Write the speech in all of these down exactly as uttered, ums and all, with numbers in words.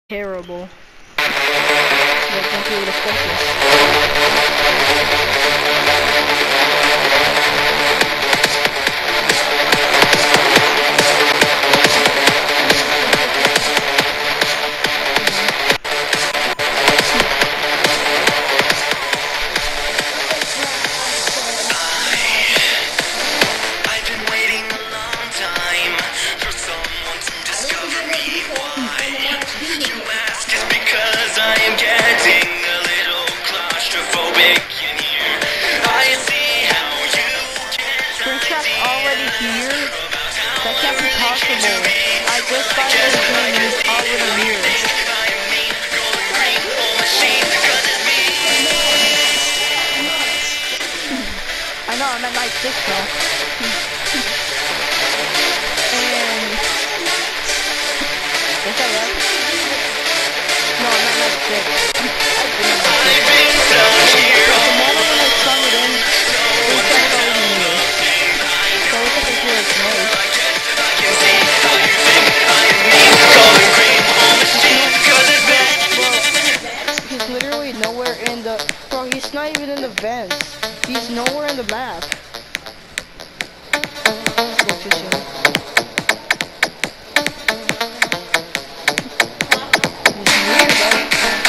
Terrible. Like, don't be able to focus. Springtrap's already here? That can't be possible. I just started this game and he's already here. I know, I'm at night six now. And... Yes, I am. No, I'm at night six. I've been at night six. But the moment when I sung it in, Springtrap's already here. So I wish I could hear his noise. Bro, he's literally nowhere in the... Bro, he's not even in the vents. He's nowhere in the map. Spoke too soon. He's weird, though.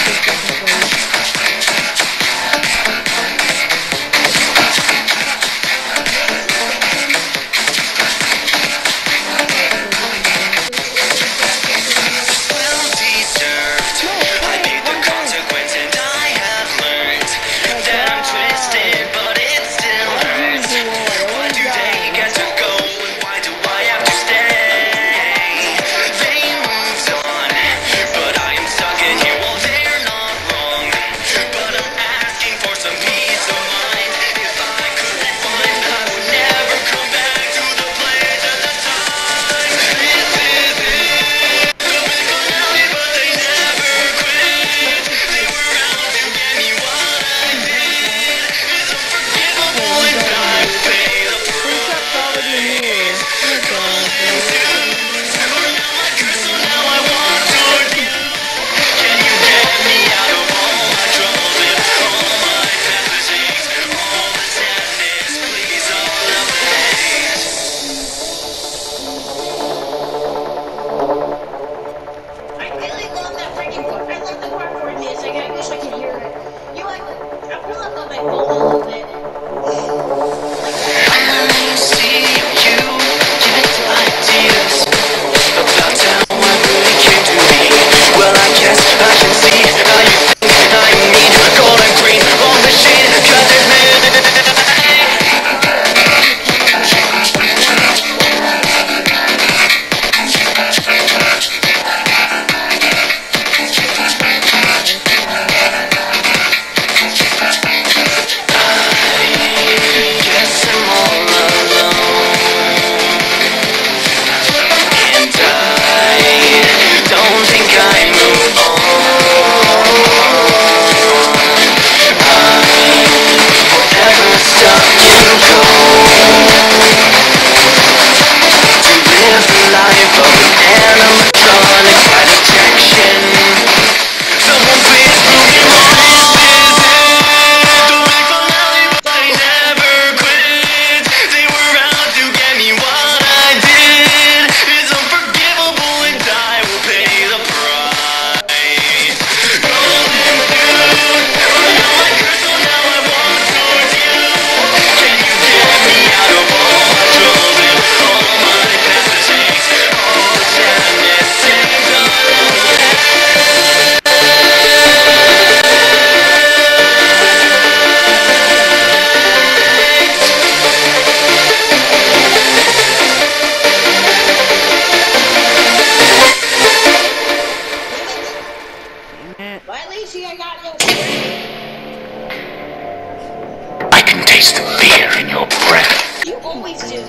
I can taste the fear in your breath. You always do.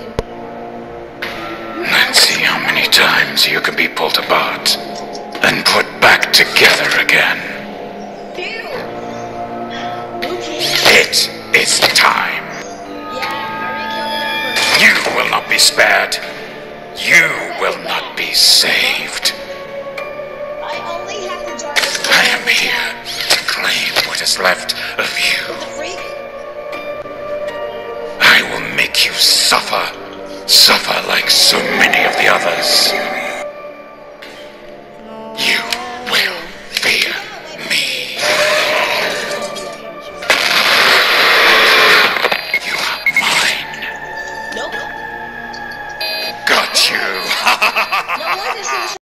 Let's see how many times you can be pulled apart and put back together again. Ew. It is time. You will not be spared. You will not be saved. I only have to here to claim what is left of you. What the freak? I will make you suffer. Suffer like so many of the others.